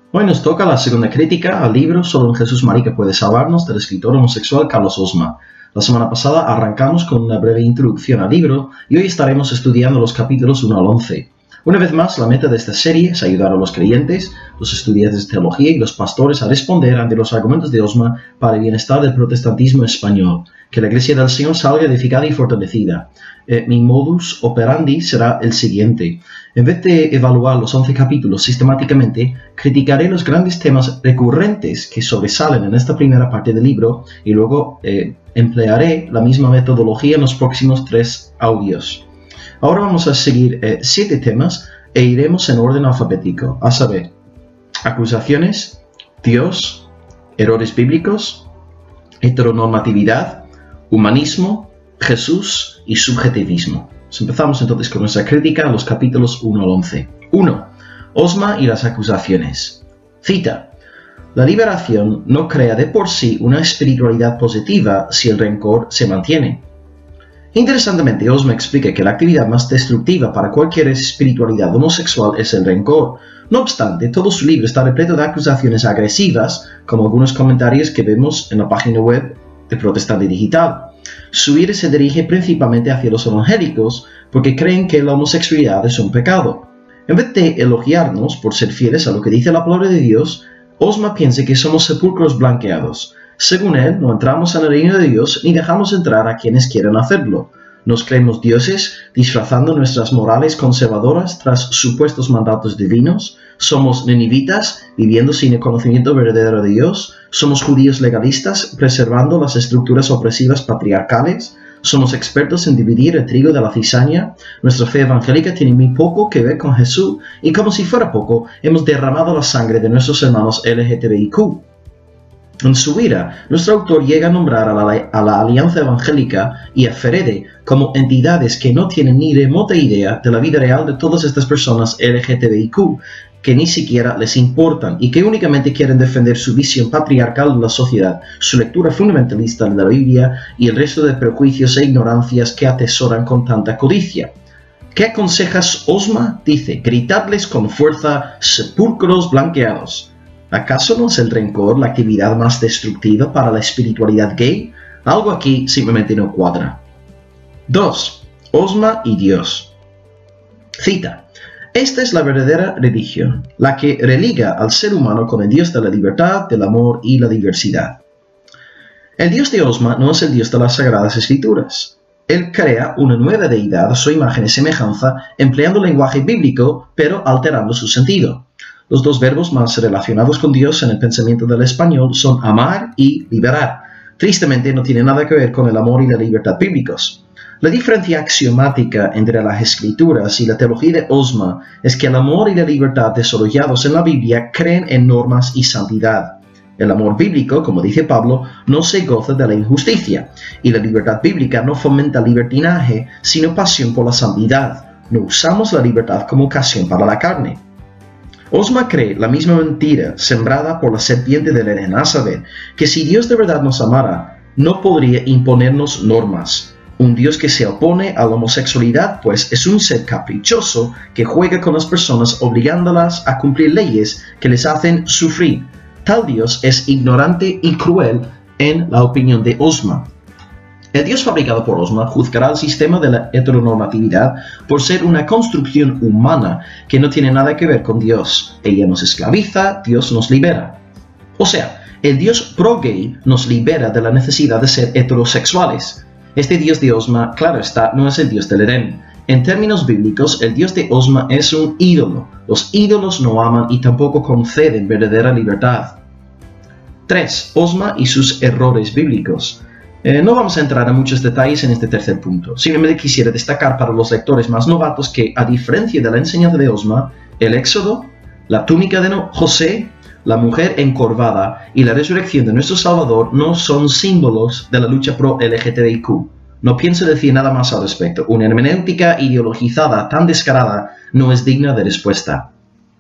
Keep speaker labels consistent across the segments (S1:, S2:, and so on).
S1: Hoy nos toca la segunda crítica al libro Solo un Jesús Marica puede salvarnos del escritor homosexual Carlos Osma. La semana pasada arrancamos con una breve introducción al libro y hoy estaremos estudiando los capítulos 1 al 11. Una vez más, la meta de esta serie es ayudar a los creyentes, los estudiantes de teología y los pastores a responder ante los argumentos de Osma para el bienestar del protestantismo español. Que la Iglesia del Señor salga edificada y fortalecida. Mi modus operandi será el siguiente. En vez de evaluar los 11 capítulos sistemáticamente, criticaré los grandes temas recurrentes que sobresalen en esta primera parte del libro y luego emplearé la misma metodología en los próximos 3 audios. Ahora vamos a seguir 7 temas e iremos en orden alfabético, a saber, acusaciones, Dios, errores bíblicos, heteronormatividad, humanismo, Jesús y subjetivismo. Empezamos entonces con nuestra crítica a los capítulos 1 al 11. 1. Osma y las acusaciones. Cita. La liberación no crea de por sí una espiritualidad positiva si el rencor se mantiene. Interesantemente, Osma explica que la actividad más destructiva para cualquier espiritualidad homosexual es el rencor. No obstante, todo su libro está repleto de acusaciones agresivas, como algunos comentarios que vemos en la página web de Protestante Digital. Su ira se dirige principalmente hacia los evangélicos porque creen que la homosexualidad es un pecado. En vez de elogiarnos por ser fieles a lo que dice la palabra de Dios, Osma piensa que somos sepulcros blanqueados. Según él, no entramos en el reino de Dios ni dejamos entrar a quienes quieren hacerlo. Nos creemos dioses, disfrazando nuestras morales conservadoras tras supuestos mandatos divinos. Somos ninivitas, viviendo sin el conocimiento verdadero de Dios. Somos judíos legalistas, preservando las estructuras opresivas patriarcales. Somos expertos en dividir el trigo de la cizaña. Nuestra fe evangélica tiene muy poco que ver con Jesús, y como si fuera poco, hemos derramado la sangre de nuestros hermanos LGTBIQ. En su ira, nuestro autor llega a nombrar a la Alianza Evangélica y a Ferede como entidades que no tienen ni remota idea de la vida real de todas estas personas LGTBIQ, que ni siquiera les importan y que únicamente quieren defender su visión patriarcal de la sociedad, su lectura fundamentalista de la Biblia y el resto de prejuicios e ignorancias que atesoran con tanta codicia. ¿Qué aconsejas, Osma? Dice, gritadles con fuerza, sepulcros blanqueados. ¿Acaso no es el rencor la actividad más destructiva para la espiritualidad gay? Algo aquí simplemente no cuadra. 2. Osma y Dios. Cita. Esta es la verdadera religión, la que religa al ser humano con el Dios de la libertad, del amor y la diversidad. El Dios de Osma no es el Dios de las Sagradas Escrituras. Él crea una nueva deidad a su imagen y semejanza, empleando lenguaje bíblico, pero alterando su sentido. Los dos verbos más relacionados con Dios en el pensamiento del español son amar y liberar. Tristemente no tiene nada que ver con el amor y la libertad bíblicos. La diferencia axiomática entre las Escrituras y la teología de Osma es que el amor y la libertad desarrollados en la Biblia creen en normas y santidad. El amor bíblico, como dice Pablo, no se goza de la injusticia, y la libertad bíblica no fomenta libertinaje, sino pasión por la santidad. No usamos la libertad como ocasión para la carne. Osma cree la misma mentira sembrada por la serpiente del Edén, a saber, que si Dios de verdad nos amara, no podría imponernos normas. Un Dios que se opone a la homosexualidad, pues, es un ser caprichoso que juega con las personas obligándolas a cumplir leyes que les hacen sufrir. Tal Dios es ignorante y cruel en la opinión de Osma. El Dios fabricado por Osma juzgará el sistema de la heteronormatividad por ser una construcción humana que no tiene nada que ver con Dios. Ella nos esclaviza, Dios nos libera. O sea, el Dios pro-gay nos libera de la necesidad de ser heterosexuales. Este Dios de Osma, claro está, no es el Dios del Edén. En términos bíblicos, el Dios de Osma es un ídolo. Los ídolos no aman y tampoco conceden verdadera libertad. 3. Osma y sus errores bíblicos. No vamos a entrar en muchos detalles en este tercer punto. Simplemente quisiera destacar para los lectores más novatos que, a diferencia de la enseñanza de Osma, el Éxodo, la túnica de José, la mujer encorvada y la resurrección de nuestro Salvador no son símbolos de la lucha pro LGTBIQ. No pienso decir nada más al respecto. Una hermenéutica ideologizada tan descarada no es digna de respuesta.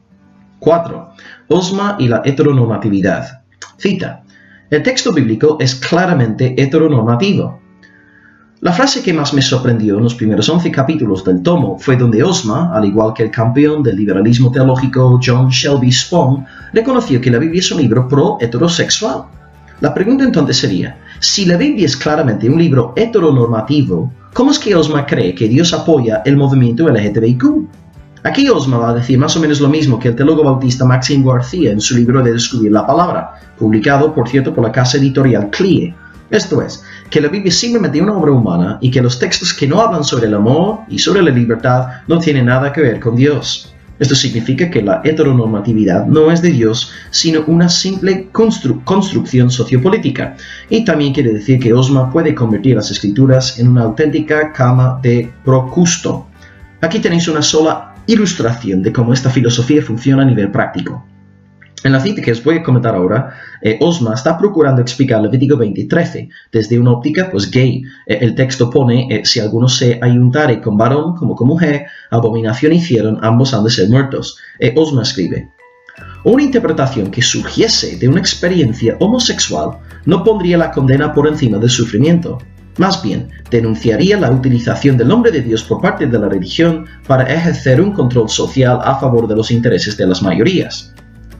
S1: 4. Osma y la heteronormatividad. Cita. El texto bíblico es claramente heteronormativo. La frase que más me sorprendió en los primeros 11 capítulos del tomo fue donde Osma, al igual que el campeón del liberalismo teológico John Shelby Spong, reconoció que la Biblia es un libro pro-heterosexual. La pregunta entonces sería, si la Biblia es claramente un libro heteronormativo, ¿cómo es que Osma cree que Dios apoya el movimiento LGTBIQ? Aquí Osma va a decir más o menos lo mismo que el teólogo bautista Maxim García en su libro de Descubrir la Palabra, publicado, por cierto, por la casa editorial CLIE. Esto es, que la Biblia es simplemente una obra humana y que los textos que no hablan sobre el amor y sobre la libertad no tienen nada que ver con Dios. Esto significa que la heteronormatividad no es de Dios, sino una simple construcción sociopolítica. Y también quiere decir que Osma puede convertir las escrituras en una auténtica cama de Procusto. Aquí tenéis una sola ilustración de cómo esta filosofía funciona a nivel práctico. En la cita que os voy a comentar ahora, Osma está procurando explicar Levítico 20:13 desde una óptica gay. El texto pone, si alguno se ayuntare con varón como con mujer, abominación hicieron, ambos han de ser muertos. Osma escribe, una interpretación que surgiese de una experiencia homosexual no pondría la condena por encima del sufrimiento. Más bien, denunciaría la utilización del nombre de Dios por parte de la religión para ejercer un control social a favor de los intereses de las mayorías.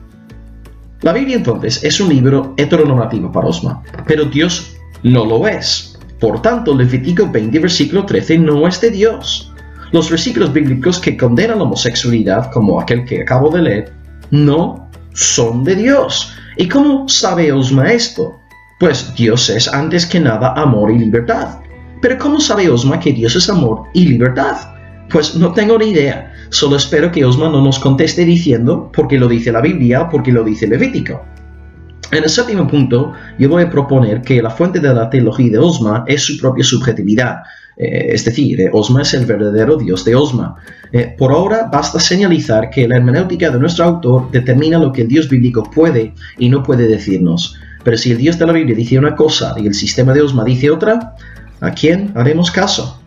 S1: La Biblia entonces es un libro heteronormativo para Osma, pero Dios no lo es. Por tanto, Levítico 20, versículo 13 no es de Dios. Los versículos bíblicos que condenan la homosexualidad, como aquel que acabo de leer, no son de Dios. ¿Y cómo sabe Osma esto? Pues Dios es antes que nada amor y libertad. Pero ¿cómo sabe Osma que Dios es amor y libertad? Pues no tengo ni idea. Solo espero que Osma no nos conteste diciendo porque lo dice la Biblia o porque lo dice Levítico. En el séptimo punto, yo voy a proponer que la fuente de la teología de Osma es su propia subjetividad. Es decir, Osma es el verdadero Dios de Osma. Por ahora basta señalizar que la hermenéutica de nuestro autor determina lo que el Dios bíblico puede y no puede decirnos. Pero si el Dios de la Biblia dice una cosa y el sistema de Osma dice otra, ¿a quién haremos caso?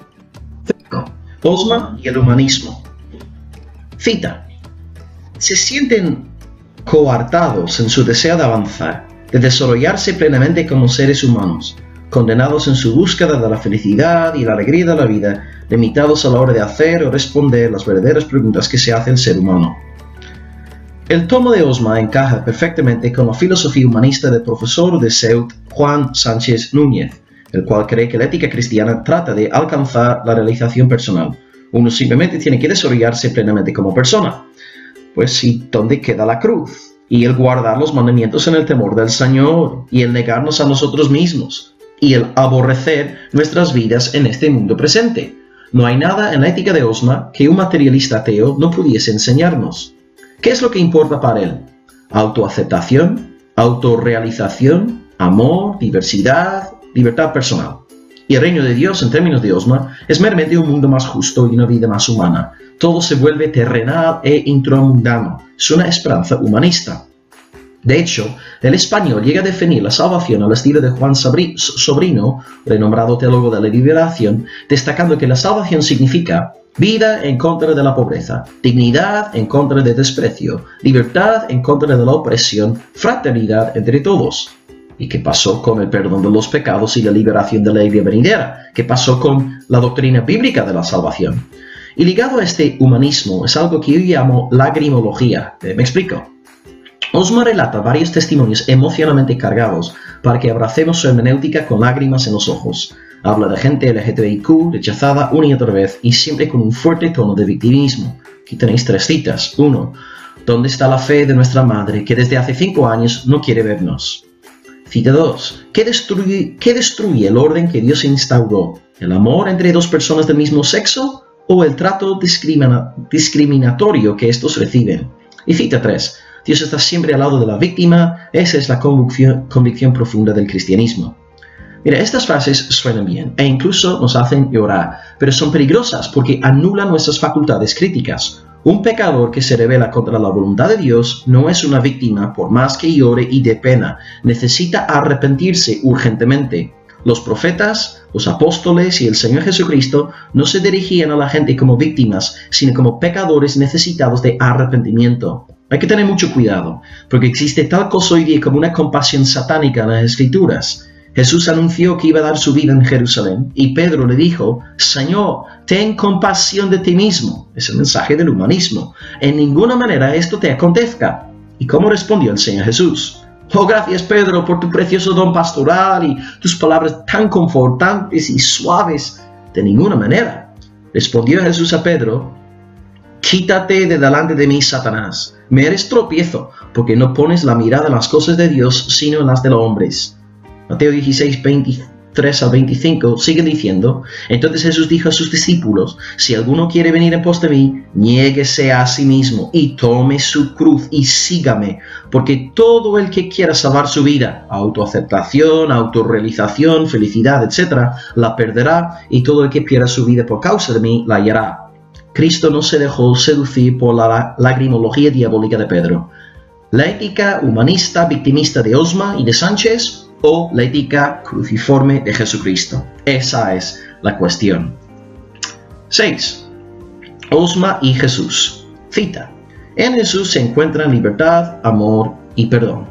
S1: 5. Osma y el humanismo. Cita. Se sienten coartados en su deseo de avanzar, de desarrollarse plenamente como seres humanos, condenados en su búsqueda de la felicidad y la alegría de la vida, limitados a la hora de hacer o responder las verdaderas preguntas que se hace el ser humano. El tomo de Osma encaja perfectamente con la filosofía humanista del profesor de CEUT Juan Sánchez Núñez, el cual cree que la ética cristiana trata de alcanzar la realización personal. Uno simplemente tiene que desarrollarse plenamente como persona. Pues sí, ¿dónde queda la cruz? Y el guardar los mandamientos en el temor del Señor, y el negarnos a nosotros mismos, y el aborrecer nuestras vidas en este mundo presente. No hay nada en la ética de Osma que un materialista ateo no pudiese enseñarnos. ¿Qué es lo que importa para él? Autoaceptación, autorrealización, amor, diversidad, libertad personal. Y el reino de Dios, en términos de Osma, es meramente un mundo más justo y una vida más humana. Todo se vuelve terrenal e intramundano. Es una esperanza humanista. De hecho, el español llega a definir la salvación al estilo de Juan Sobrino, renombrado teólogo de la liberación, destacando que la salvación significa vida en contra de la pobreza, dignidad en contra del desprecio, libertad en contra de la opresión, fraternidad entre todos. ¿Y qué pasó con el perdón de los pecados y la liberación de la vida venidera? ¿Qué pasó con la doctrina bíblica de la salvación? Y ligado a este humanismo es algo que yo llamo lagrimología. ¿Me explico? Osma relata varios testimonios emocionalmente cargados para que abracemos su hermenéutica con lágrimas en los ojos. Habla de gente LGTBIQ rechazada una y otra vez y siempre con un fuerte tono de victimismo. Aquí tenéis 3 citas. 1. ¿Dónde está la fe de nuestra madre que desde hace 5 años no quiere vernos? Cita 2. ¿Qué destruye el orden que Dios instauró? ¿El amor entre 2 personas del mismo sexo o el trato discriminatorio que estos reciben? Y cita 3. Dios está siempre al lado de la víctima. Esa es la convicción profunda del cristianismo. Mira, estas frases suenan bien e incluso nos hacen llorar, pero son peligrosas porque anulan nuestras facultades críticas. Un pecador que se rebela contra la voluntad de Dios no es una víctima por más que llore y dé pena. Necesita arrepentirse urgentemente. Los profetas, los apóstoles y el Señor Jesucristo no se dirigían a la gente como víctimas, sino como pecadores necesitados de arrepentimiento. Hay que tener mucho cuidado, porque existe tal cosa hoy día como una compasión satánica en las Escrituras. Jesús anunció que iba a dar su vida en Jerusalén y Pedro le dijo: Señor, ten compasión de ti mismo. Es el mensaje del humanismo. En ninguna manera esto te acontezca. ¿Y cómo respondió el Señor Jesús? Oh, gracias Pedro por tu precioso don pastoral y tus palabras tan confortantes y suaves. De ninguna manera. Respondió Jesús a Pedro: quítate de delante de mí, Satanás. Me eres tropiezo, porque no pones la mirada en las cosas de Dios, sino en las de los hombres. Mateo 16, 23 al 25 siguen diciendo: entonces Jesús dijo a sus discípulos: si alguno quiere venir en pos de mí, niéguese a sí mismo y tome su cruz y sígame, porque todo el que quiera salvar su vida, autoaceptación, autorrealización, felicidad, etc., la perderá, y todo el que pierda su vida por causa de mí, la hallará. Cristo no se dejó seducir por la lagrimología diabólica de Pedro. La ética humanista victimista de Osma y de Sánchez, o la ética cruciforme de Jesucristo. Esa es la cuestión. 6. Osma y Jesús. Cita: en Jesús se encuentran libertad, amor y perdón.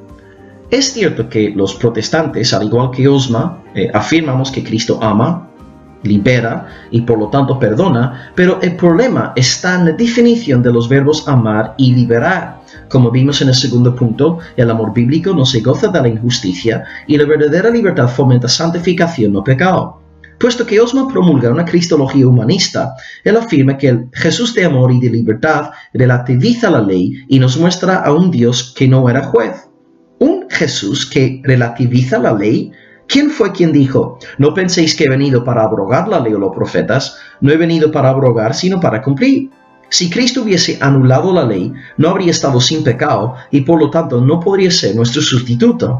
S1: Es cierto que los protestantes, al igual que Osma, afirmamos que Cristo ama, libera y por lo tanto perdona, pero el problema está en la definición de los verbos amar y liberar. Como vimos en el segundo punto, el amor bíblico no se goza de la injusticia y la verdadera libertad fomenta santificación, no pecado. Puesto que Osma promulga una cristología humanista, él afirma que el Jesús de amor y de libertad relativiza la ley y nos muestra a un Dios que no era juez. ¿Un Jesús que relativiza la ley? ¿Quién fue quien dijo: no penséis que he venido para abrogar la ley o los profetas? No he venido para abrogar, sino para cumplir. Si Cristo hubiese anulado la ley, no habría estado sin pecado y por lo tanto no podría ser nuestro sustituto.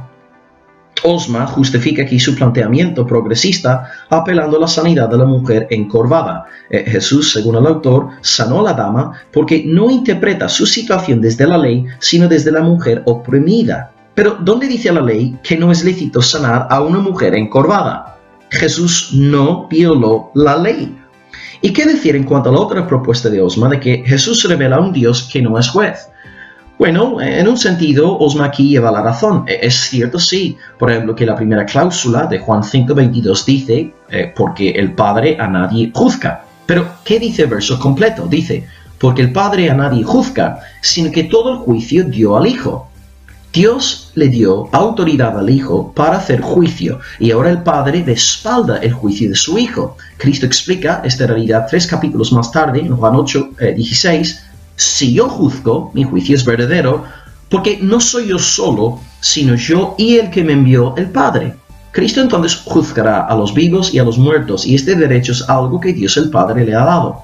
S1: Osma justifica aquí su planteamiento progresista apelando a la sanidad de la mujer encorvada. Jesús, según el autor, sanó a la dama porque no interpreta su situación desde la ley, sino desde la mujer oprimida. Pero, ¿dónde dice la ley que no es lícito sanar a una mujer encorvada? Jesús no violó la ley. ¿Y qué decir en cuanto a la otra propuesta de Osma de que Jesús revela a un Dios que no es juez? Bueno, en un sentido, Osma aquí lleva la razón. Es cierto, sí. Por ejemplo, que la primera cláusula de Juan 5:22 dice, porque el Padre a nadie juzga. Pero, ¿qué dice el verso completo? Dice, porque el Padre a nadie juzga, sino que todo el juicio dio al Hijo. Dios le dio autoridad al Hijo para hacer juicio, y ahora el Padre respalda el juicio de su Hijo. Cristo explica esta realidad 3 capítulos más tarde, en Juan 8:16. Si yo juzgo, mi juicio es verdadero, porque no soy yo solo, sino yo y el que me envió, el Padre. Cristo entonces juzgará a los vivos y a los muertos, y este derecho es algo que Dios el Padre le ha dado.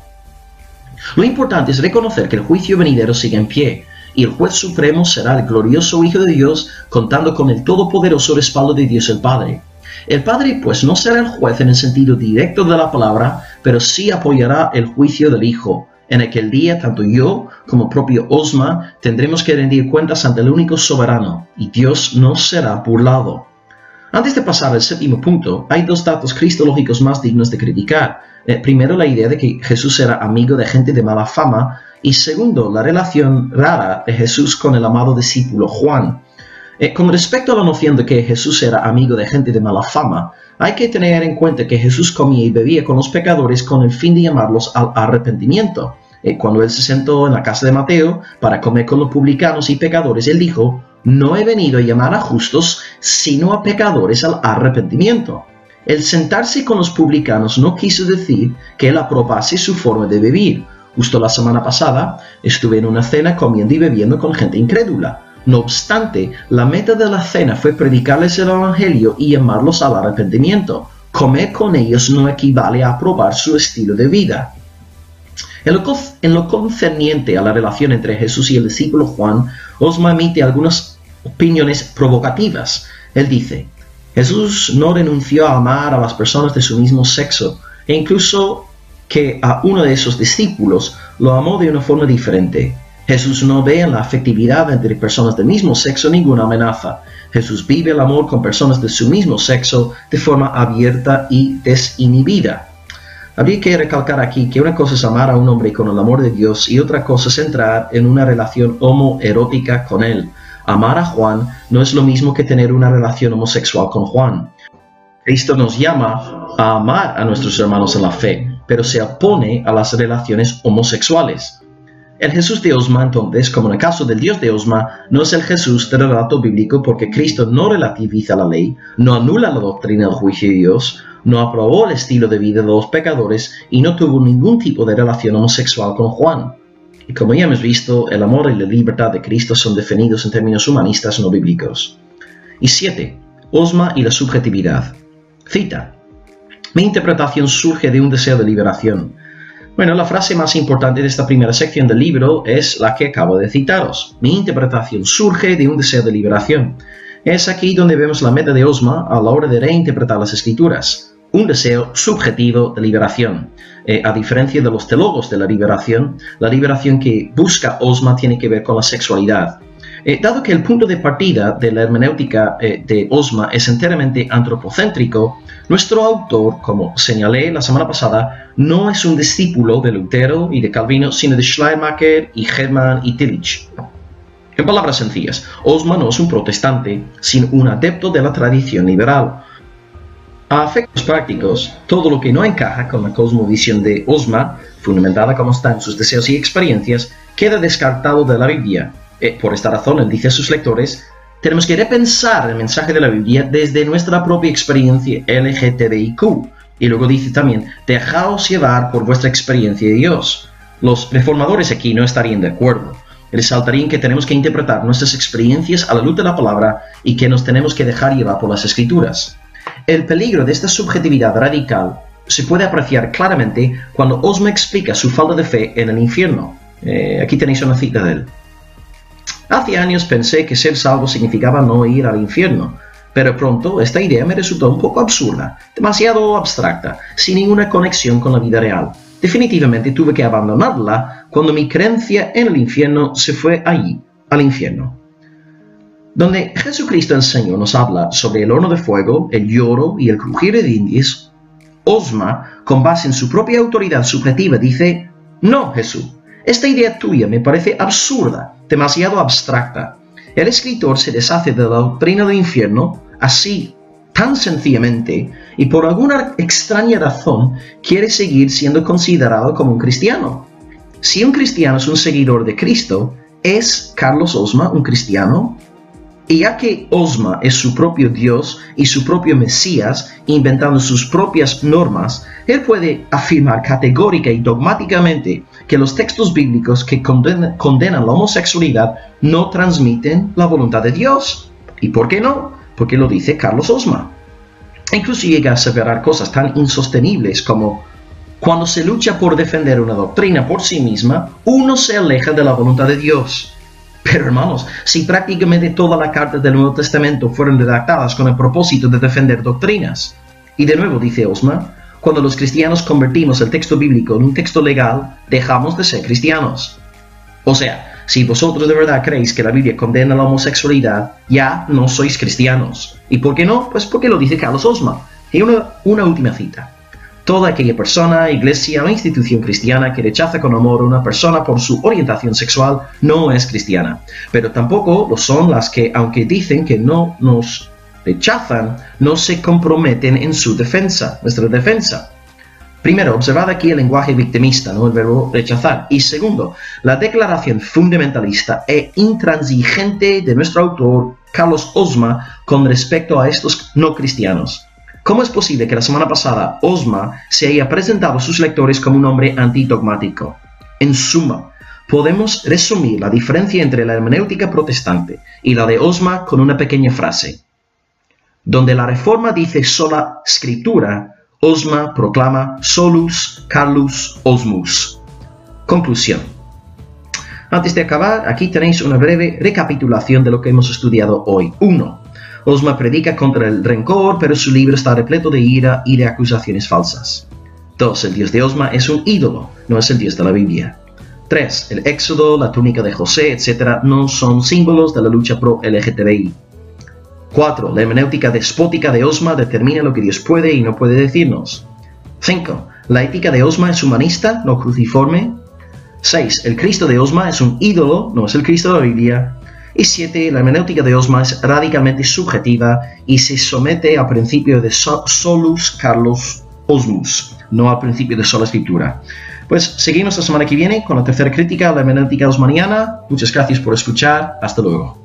S1: Lo importante es reconocer que el juicio venidero sigue en pie, y el juez supremo será el glorioso Hijo de Dios, contando con el todopoderoso respaldo de Dios el Padre. El Padre, pues, no será el juez en el sentido directo de la palabra, pero sí apoyará el juicio del Hijo. En aquel día, tanto yo como propio Osma tendremos que rendir cuentas ante el único soberano, y Dios no será burlado. Antes de pasar al séptimo punto, hay 2 datos cristológicos más dignos de criticar. Primero, la idea de que Jesús era amigo de gente de mala fama, y segundo, la relación rara de Jesús con el amado discípulo Juan. Con respecto a la noción de que Jesús era amigo de gente de mala fama, hay que tener en cuenta que Jesús comía y bebía con los pecadores con el fin de llamarlos al arrepentimiento. Cuando él se sentó en la casa de Mateo para comer con los publicanos y pecadores, él dijo: no he venido a llamar a justos, sino a pecadores al arrepentimiento. El sentarse con los publicanos no quiso decir que él aprobase su forma de vivir. Justo la semana pasada estuve en una cena comiendo y bebiendo con gente incrédula. No obstante, la meta de la cena fue predicarles el Evangelio y llamarlos al arrepentimiento. Comer con ellos no equivale a aprobar su estilo de vida. En lo concerniente a la relación entre Jesús y el discípulo Juan, Osma emite algunas opiniones provocativas. Él dice: Jesús no renunció a amar a las personas de su mismo sexo, e incluso que a uno de esos discípulos lo amó de una forma diferente. Jesús no ve en la afectividad entre personas del mismo sexo ninguna amenaza. Jesús vive el amor con personas de su mismo sexo de forma abierta y desinhibida. Habría que recalcar aquí que una cosa es amar a un hombre con el amor de Dios y otra cosa es entrar en una relación homoerótica con él. amar a Juan no es lo mismo que tener una relación homosexual con Juan. Cristo nos llama a amar a nuestros hermanos en la fe, pero se opone a las relaciones homosexuales. El Jesús de Osma, entonces, como en el caso del Dios de Osma, no es el Jesús del relato bíblico porque Cristo no relativiza la ley, no anula la doctrina del juicio de Dios, no aprobó el estilo de vida de los pecadores y no tuvo ningún tipo de relación homosexual con Juan. Y como ya hemos visto, el amor y la libertad de Cristo son definidos en términos humanistas no bíblicos. Y 7. Osma y la subjetividad. Cita. Mi interpretación surge de un deseo de liberación. Bueno, la frase más importante de esta primera sección del libro es la que acabo de citaros. Mi interpretación surge de un deseo de liberación. Es aquí donde vemos la meta de Osma a la hora de reinterpretar las Escrituras. Un deseo subjetivo de liberación. A diferencia de los teólogos de la liberación que busca Osma tiene que ver con la sexualidad. Dado que el punto de partida de la hermenéutica de Osma es enteramente antropocéntrico, nuestro autor, como señalé la semana pasada, no es un discípulo de Lutero y de Calvino, sino de Schleiermacher y Hermann y Tillich. En palabras sencillas, Osma no es un protestante, sino un adepto de la tradición liberal. A efectos prácticos, todo lo que no encaja con la cosmovisión de Osma, fundamentada como está en sus deseos y experiencias, queda descartado de la Biblia. Por esta razón, él dice a sus lectores, tenemos que repensar el mensaje de la Biblia desde nuestra propia experiencia LGTBIQ. Y luego dice también, dejaos llevar por vuestra experiencia de Dios. Los reformadores aquí no estarían de acuerdo. Resaltarían que tenemos que interpretar nuestras experiencias a la luz de la palabra y que nos tenemos que dejar llevar por las Escrituras. El peligro de esta subjetividad radical se puede apreciar claramente cuando Osma explica su falta de fe en el infierno. Aquí tenéis una cita de él. Hace años pensé que ser salvo significaba no ir al infierno, pero pronto esta idea me resultó un poco absurda, demasiado abstracta, sin ninguna conexión con la vida real. Definitivamente tuve que abandonarla cuando mi creencia en el infierno se fue allí, al infierno. Donde Jesucristo enseñó nos habla sobre el horno de fuego, el lloro y el crujir de dientes, Osma, con base en su propia autoridad subjetiva, dice, no, Jesús, esta idea tuya me parece absurda, demasiado abstracta. El escritor se deshace de la doctrina del infierno, así, tan sencillamente, y por alguna extraña razón quiere seguir siendo considerado como un cristiano. Si un cristiano es un seguidor de Cristo, ¿es Carlos Osma un cristiano? Y ya que Osma es su propio Dios y su propio Mesías, inventando sus propias normas, él puede afirmar categórica y dogmáticamente que los textos bíblicos que condenan la homosexualidad no transmiten la voluntad de Dios. ¿Y por qué no? Porque lo dice Carlos Osma. Incluso llega a aseverar cosas tan insostenibles como cuando se lucha por defender una doctrina por sí misma, uno se aleja de la voluntad de Dios. Pero hermanos, si prácticamente toda la carta del Nuevo Testamento fueron redactadas con el propósito de defender doctrinas. Y de nuevo dice Osma, cuando los cristianos convertimos el texto bíblico en un texto legal, dejamos de ser cristianos. O sea, si vosotros de verdad creéis que la Biblia condena la homosexualidad, ya no sois cristianos. ¿Y por qué no? Pues porque lo dice Carlos Osma. Y una última cita. Toda aquella persona, iglesia o institución cristiana que rechaza con amor a una persona por su orientación sexual no es cristiana. Pero tampoco lo son las que, aunque dicen que no nos rechazan, no se comprometen en su defensa, nuestra defensa. Primero, observad aquí el lenguaje victimista, ¿no? El verbo rechazar. Y segundo, la declaración fundamentalista e intransigente de nuestro autor, Carlos Osma, con respecto a estos no cristianos. ¿Cómo es posible que la semana pasada Osma se haya presentado a sus lectores como un hombre antidogmático? En suma, podemos resumir la diferencia entre la hermenéutica protestante y la de Osma con una pequeña frase. Donde la Reforma dice sola Escritura, Osma proclama solus Carlus Osmus. Conclusión. Antes de acabar, aquí tenéis una breve recapitulación de lo que hemos estudiado hoy. 1. Osma predica contra el rencor, pero su libro está repleto de ira y de acusaciones falsas. 2. El Dios de Osma es un ídolo, no es el Dios de la Biblia. 3. El Éxodo, la túnica de José, etc. no son símbolos de la lucha pro LGTBI. 4. La hermenéutica despótica de Osma determina lo que Dios puede y no puede decirnos. 5. La ética de Osma es humanista, no cruciforme. 6. El Cristo de Osma es un ídolo, no es el Cristo de la Biblia. Y 7. La hermenéutica de Osma es radicalmente subjetiva y se somete al principio de solus Carlos Osmus, no al principio de sola escritura. Pues seguimos la semana que viene con la tercera crítica a la hermenéutica osmaniana. Muchas gracias por escuchar. Hasta luego.